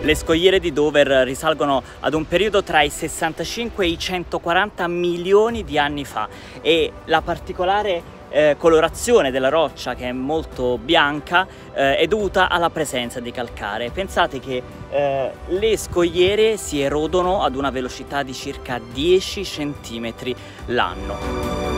Le scogliere di Dover risalgono ad un periodo tra i 65 e i 140 milioni di anni fa e la particolare colorazione della roccia, che è molto bianca, è dovuta alla presenza di calcare. Pensate che le scogliere si erodono ad una velocità di circa 10 cm l'anno.